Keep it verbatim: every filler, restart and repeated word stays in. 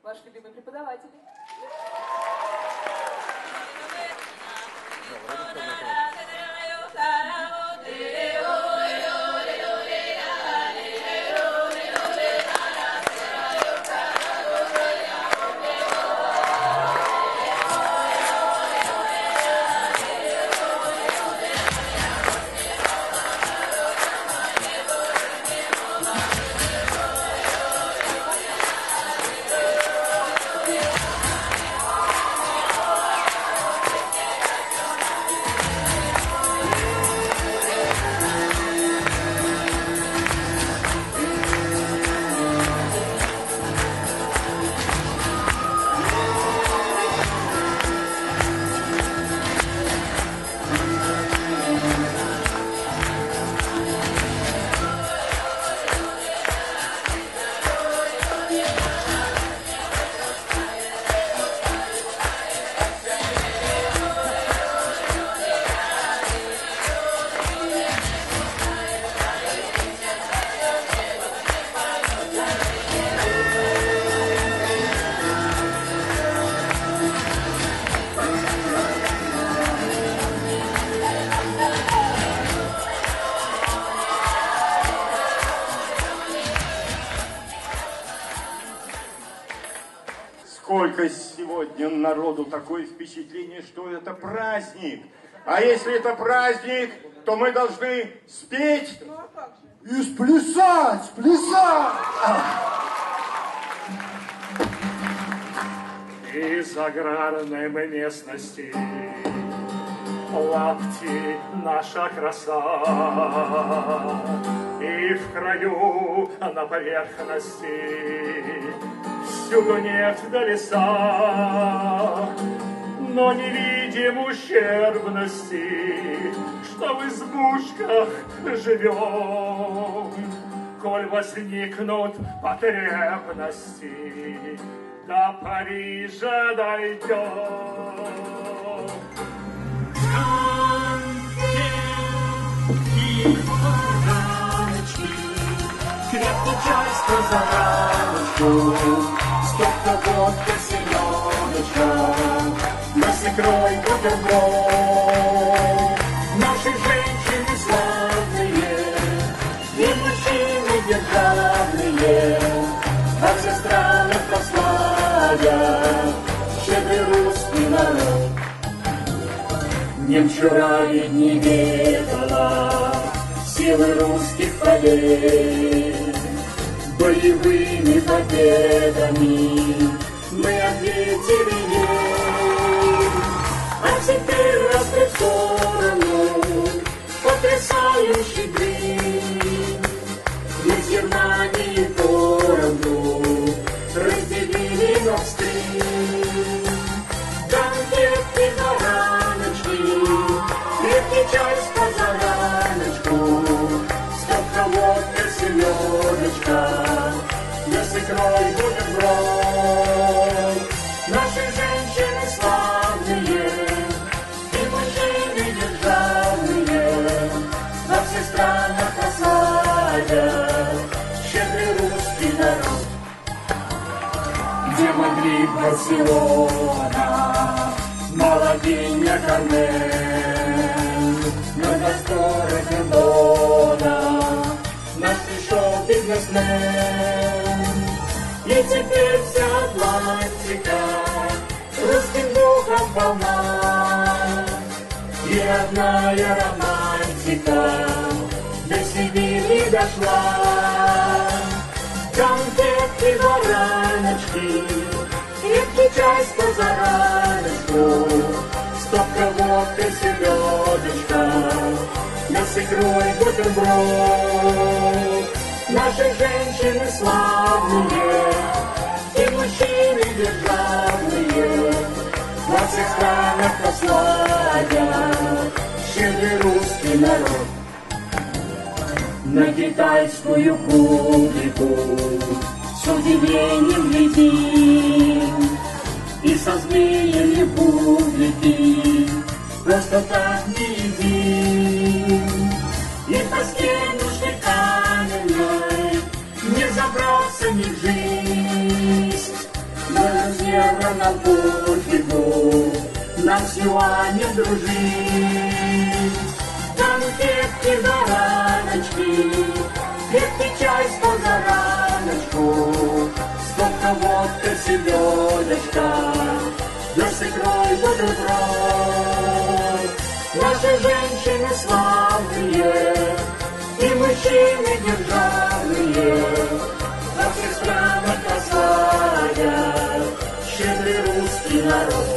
Ваш любимый преподаватель. Сколько сегодня народу, такое впечатление, что это праздник. А если это праздник, то мы должны спеть и сплясать, плясать. Из аграрной местности лапти наша краса, и в краю на поверхности всюду нефть до леса, но не видим ущербности, что в избушках живем. Коль возникнут потребности, до Парижа дойдем. Крепкий чай с позараночку, стопка водки, селедочка, нас икрой бутерброд. Наши женщины славные, и мужчины державные, во всех странах прославят щедрый русский народ. Немчура ведь не ведала силы русских полей. Боевыми победами мы ответили ей. А теперь раскрыть в сторону потрясающий дым. Мы Германии поровну разделили навстречу. Конфетки, бараночки, крепкий чай с позараночку, стопка водки, селедочка, я с икрой бутерброд. Наши женщины славные, и мужчины державные, во всех странах прославят щедрый русский народ. Где Мадрид, Барселона, Малавинья, Кармен, на просторах Лондона нас пришел бизнесмен. И теперь вся Атлантика русским духом полна, и родная романтика до Сибири дошла. Конфетки, бараночки, крепкий чай с позараночку, стопка водки, селедочка, нас икрой бутерброд. Наши женщины славные, и мужчины державные, во всех странах прославят щедрый русский народ. На китайскую публику с удивлением глядим, и со змеями публики просто так не едим. И по стенушке каменной не забрался ни в жизнь, но странам путь бегу, нам сегодня дружить. Там крепкие бараночки, крепкий чай с позараночку, стопка водка, селедочка, да с икрой будут рот. Наши женщины славные, и мужчины державные, во всех странах прославят щедрый русский народ.